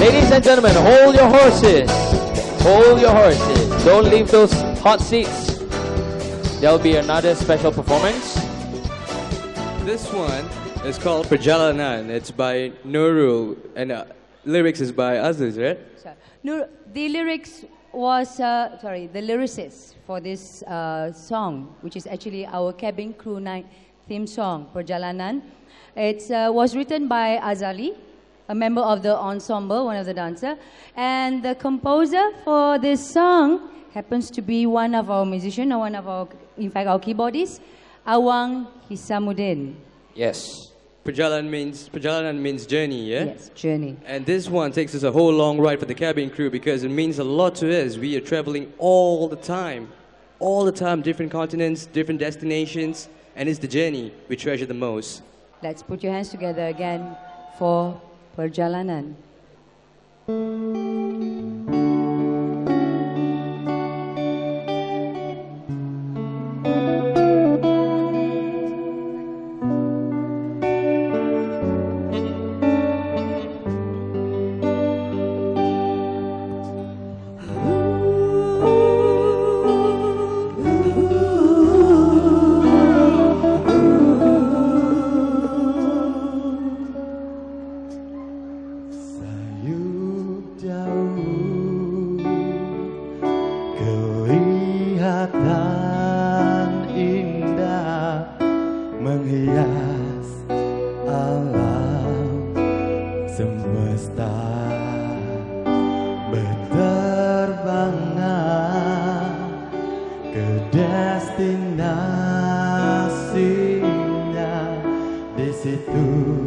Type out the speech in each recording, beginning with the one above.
Ladies and gentlemen, hold your horses. Hold your horses. Don't leave those hot seats. There'll be another special performance. This one is called Perjalanan. It's by Nurul, and lyrics is by Aziz, right? The lyrics was, the lyricist for this song, which is actually our cabin crew night theme song, Perjalanan. It was written by Azali, a member of the ensemble, one of the dancers. And the composer for this song happens to be one of our musicians, or one of our, in fact, our keyboardists, Awang Hisamuddin. Yes. Perjalanan means journey, yeah? Yes, journey. And this one takes us a whole long ride for the cabin crew because it means a lot to us. We are traveling all the time, different continents, different destinations, and it's the journey we treasure the most. Let's put your hands together again for Perjalanan. Kelihatan indah menghias alam semesta, berterbangan ke destinasinya, di situ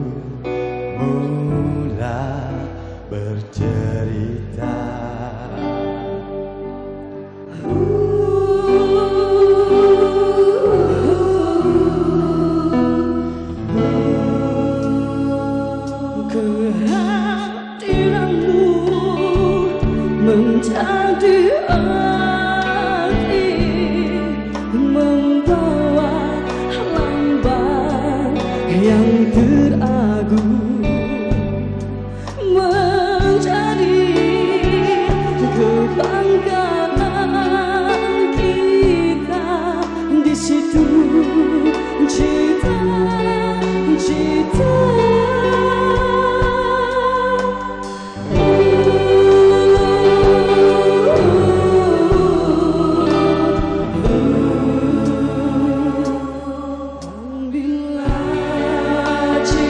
mula bercerita. Kehadiranmu menjadi arti, membawa lambang yang teragung, menjadi kebanggaan kita. Di situ cita-cita bila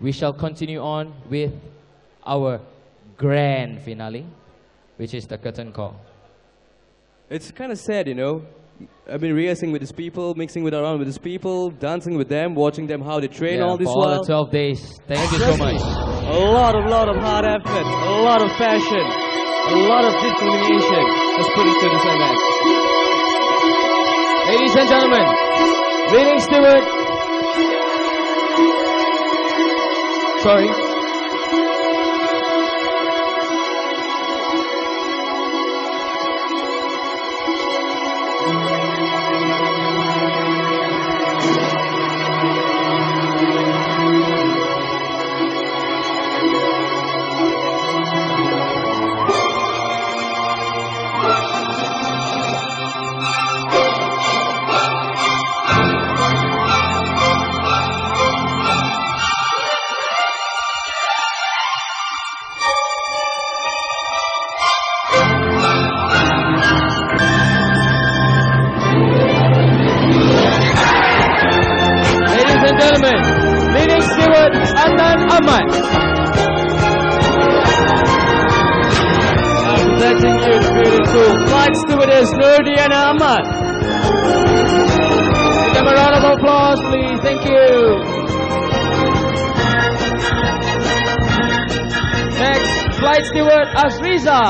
we shall continue on with our grand finale, which is the curtain call. It's kind of sad, you know. I've been rehearsing with these people, mixing around with these people, dancing with them, watching them how they train all this for all while. the 12 days. Thank you so much. A lot of hard effort, a lot of passion, a lot of determination was put into this event. Ladies and gentlemen, leading steward. Sorry. Leading steward Adnan Ahmad. Presenting you the beautiful flight stewardess Nurdiana Ahmad. Give them a round of applause, please. Thank you. Next, flight steward Azriza.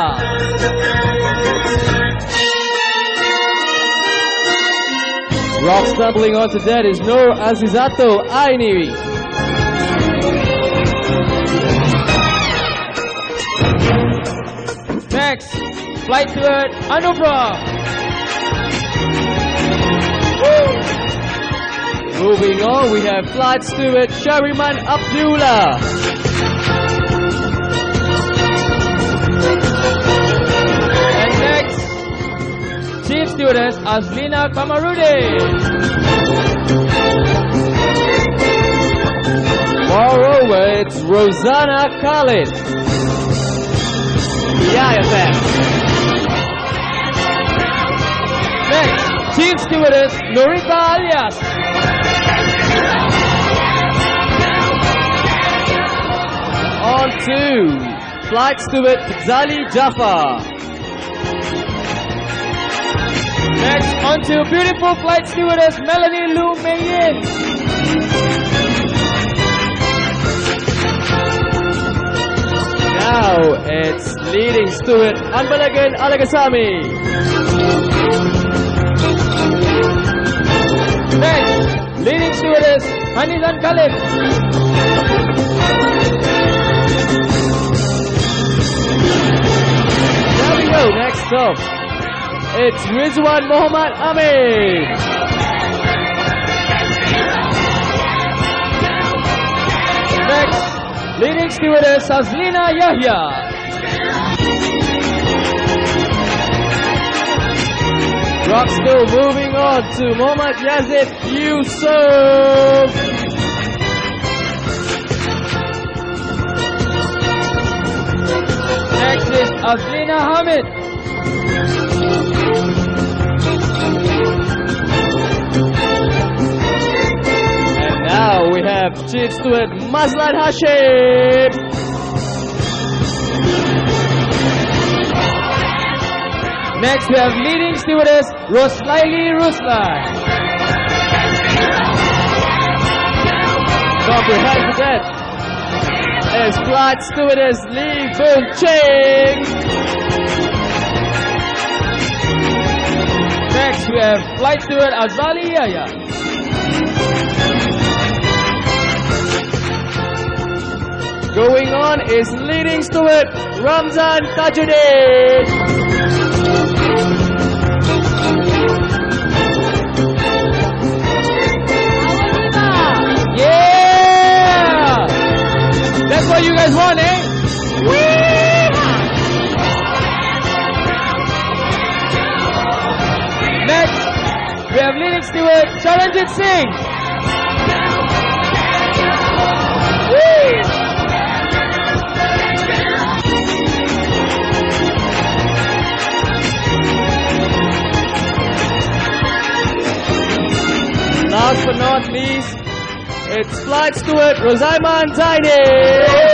Rock stumbling onto that is Nur Azizato Aini. Next, flight steward Anubra. Moving on, we have flight steward Shariman Abdullah. And next, chief stewardess Azlina Kamarudin. Moreover, it's Rosanna Khalid. EIFM. Next, chief stewardess Norita Alias. On to flight steward Zali Jafar. Next, on to beautiful flight stewardess Melanie Lu Meiyin. Now it's leading steward Anbalagan Alagasami. Next, leading stewardess Hanizan Khalid. There we go, next up. It's Rizwan Muhammad Amin. Next, leading stewardess Azlina Yahya. Rock still moving on to Muhammad Yazid Yusuf. Next is Azlina Hamid. And now we have Chief Steward Mazlan Hashim. Next we have leading stewardess Roslaili Ruslan. Comprehend that as flight stewardess Lee Boon Ching. Next we have flight steward Azali Yahya. Going on is leading steward Ramzan Tajuddin. Yeah! That's what you guys want, eh? Next, we have leading steward Charanjit Singh. Last but not least It's Flight Steward Rosaima and Zaini.